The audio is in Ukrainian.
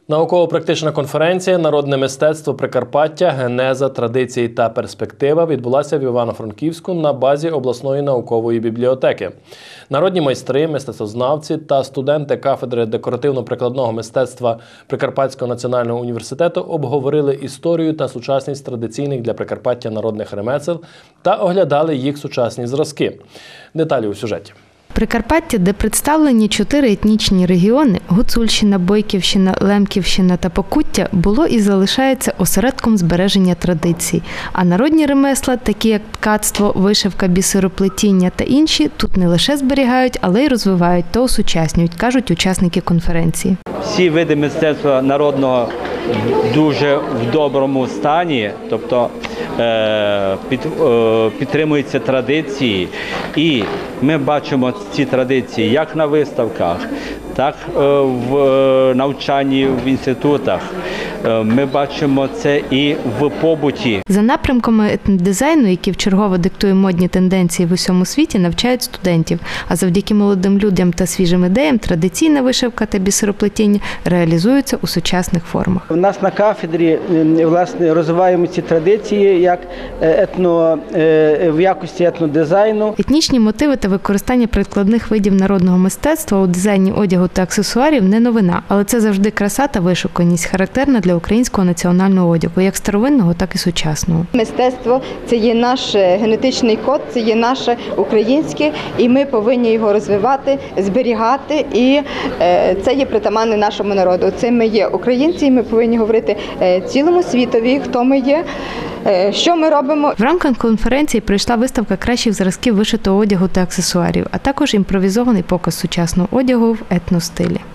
Науково-практична конференція «Народне мистецтво Прикарпаття. Генеза, традиції та перспектива» відбулася в Івано-Франківську на базі обласної наукової бібліотеки. Народні майстри, мистецтвознавці та студенти кафедри декоративно-прикладного мистецтва Прикарпатського національного університету обговорили історію та сучасність традиційних для Прикарпаття народних ремесел та оглядали їх сучасні зразки. Деталі у сюжеті. Прикарпаття, де представлені 4 етнічні регіони – Гуцульщина, Бойківщина, Лемківщина та Покуття – було і залишається осередком збереження традицій. А народні ремесла, такі як ткацтво, вишивка, бісероплетіння та інші, тут не лише зберігають, але й розвивають та осучаснюють, кажуть учасники конференції. Всі види мистецтва народного дуже в доброму стані, тобто підтримуються традиції, і ми бачимо ці традиції як на виставках, так в навчанні в інститутах. Ми бачимо це і в побуті. За напрямками етнодизайну, які вчергово диктує модні тенденції в усьому світі, навчають студентів. А завдяки молодим людям та свіжим ідеям традиційна вишивка та бісероплетіння реалізуються у сучасних формах. У нас на кафедрі, власне, розвиваємо ці традиції як в якості етнодизайну. Етнічні мотиви та використання прикладних видів народного мистецтва у дизайні одягу та аксесуарів не новина, але це завжди краса та вишуканість, характерна для українського національного одягу, як старовинного, так і сучасного. Мистецтво – це є наш генетичний код, це є наше українське, і ми повинні його розвивати, зберігати, і це є притаманне нашому народу. Це ми є українці, і ми повинні говорити цілому світові, хто ми є, що ми робимо. В рамках конференції прийшла виставка кращих зразків вишитого одягу та аксесуарів, а також імпровізований показ сучасного одягу в етностилі.